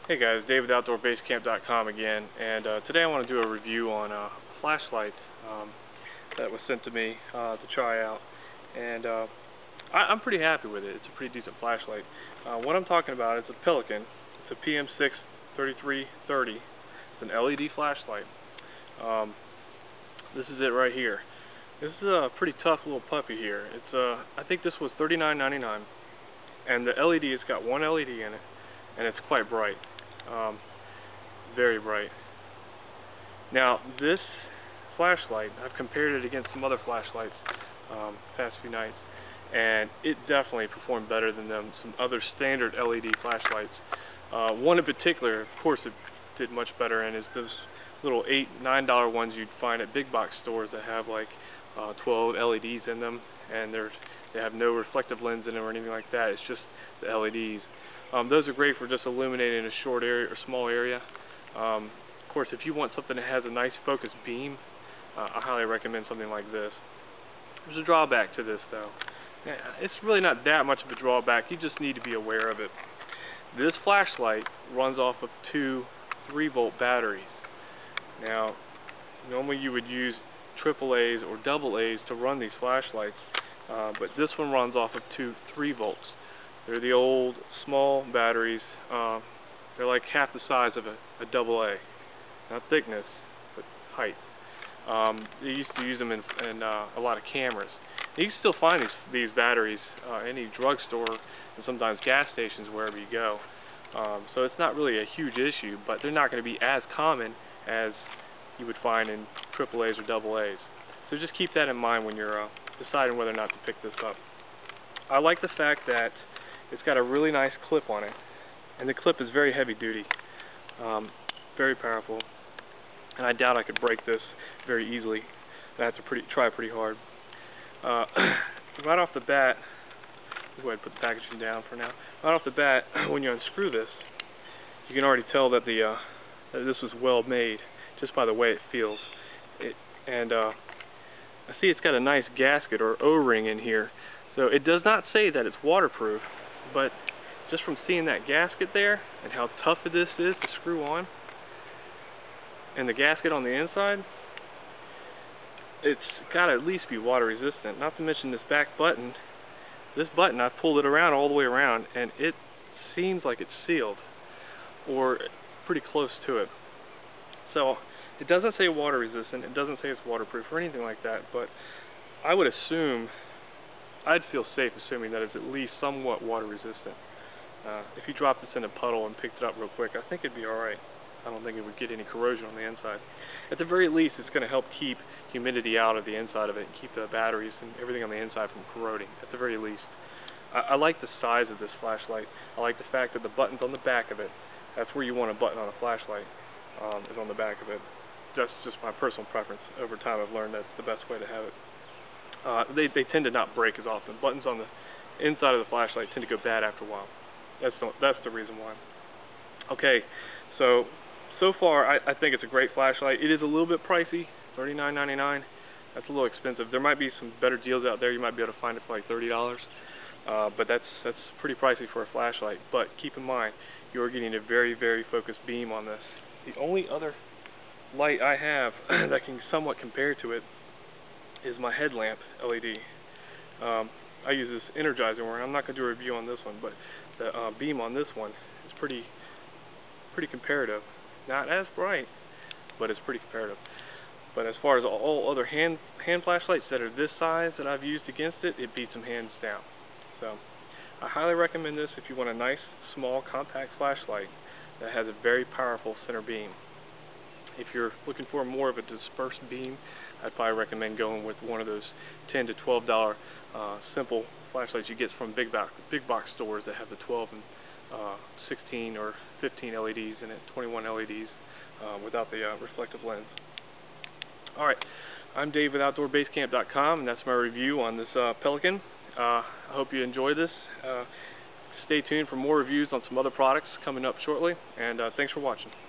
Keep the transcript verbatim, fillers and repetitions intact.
Hey guys, Dave with outdoor base camp dot com again, and uh, today I want to do a review on a flashlight um, that was sent to me uh, to try out, and uh, I, I'm pretty happy with it. It's a pretty decent flashlight. Uh, what I'm talking about is a Pelican. It's a P M six thirty-three thirty. It's an L E D flashlight. Um, this is it right here. This is a pretty tough little puppy here. It's uh, I think this was thirty-nine ninety-nine, and the L E D, it's got one L E D in it, and it's quite bright. Um, very bright. Now this flashlight, I've compared it against some other flashlights um, past few nights, and it definitely performed better than them some other standard L E D flashlights. Uh, one in particular, of course, it did much better, and is those little eight, nine dollar ones you'd find at big box stores that have like uh, twelve L E Ds in them, and they're they have no reflective lens in them or anything like that. It's just the L E Ds. Um, those are great for just illuminating a short area or small area. Um, of course, if you want something that has a nice focused beam, uh, I highly recommend something like this. There's a drawback to this, though. It's really not that much of a drawback. You just need to be aware of it. This flashlight runs off of two three volt batteries. Now, normally you would use triple A's or double A's to run these flashlights, uh, but this one runs off of two three volts. They're the old small batteries. Uh, they're like half the size of a, a double A. Not thickness, but height. Um, they used to use them in, in uh, a lot of cameras. You can still find these, these batteries uh, any drugstore and sometimes gas stations wherever you go. Um, so it's not really a huge issue, but they're not going to be as common as you would find in triple A's or double A's. So just keep that in mind when you're uh, deciding whether or not to pick this up. I like the fact that it's got a really nice clip on it, and the clip is very heavy duty, um, very powerful, and I doubt I could break this very easily. I have to pretty, try pretty hard. Uh, right off the bat, go ahead and put the packaging down for now. Right off the bat, when you unscrew this, you can already tell that the uh, that this was well made just by the way it feels. It, and uh, I see it's got a nice gasket or O-ring in here. So it does not say that it's waterproof, but just from seeing that gasket there and how tough this is to screw on, and the gasket on the inside, it's got to at least be water resistant. Not to mention this back button. This button, I've pulled it around all the way around, and it seems like it's sealed, or pretty close to it. So it doesn't say water resistant, it doesn't say it's waterproof or anything like that, but I would assume, I'd feel safe assuming that it's at least somewhat water resistant. Uh, if you dropped this in a puddle and picked it up real quick, I think it'd be alright. I don't think it would get any corrosion on the inside. At the very least, it's going to help keep humidity out of the inside of it and keep the batteries and everything on the inside from corroding, at the very least. I, I like the size of this flashlight. I like the fact that the button's on the back of it. That's where you want a button on a flashlight, um, is on the back of it. That's just my personal preference. Over time, I've learned that's the best way to have it. Uh, they, they tend to not break as often. Buttons on the inside of the flashlight tend to go bad after a while. That's the, that's the reason why. Okay, so so far I, I think it's a great flashlight. It is a little bit pricey, thirty-nine ninety-nine. That's a little expensive. There might be some better deals out there. You might be able to find it for like thirty dollars, uh, but that's that's pretty pricey for a flashlight. But keep in mind, you're getting a very very focused beam on this. The only other light I have that can somewhat compare to it is my headlamp L E D. Um, I use this Energizer one. I'm not going to do a review on this one, but the uh, beam on this one is pretty pretty comparative. Not as bright, but it's pretty comparative. But as far as all other hand hand flashlights that are this size that I've used against it, it beats them hands down. So I highly recommend this if you want a nice, small, compact flashlight that has a very powerful center beam. If you're looking for more of a dispersed beam, I'd probably recommend going with one of those ten to twelve dollar uh, simple flashlights you get from big box big box stores that have the twelve and uh, sixteen or fifteen L E Ds in it, twenty-one L E Ds uh, without the uh, reflective lens. All right, I'm Dave with outdoor base camp dot com, and that's my review on this uh, Pelican. Uh, I hope you enjoy this. Uh, stay tuned for more reviews on some other products coming up shortly, and uh, thanks for watching.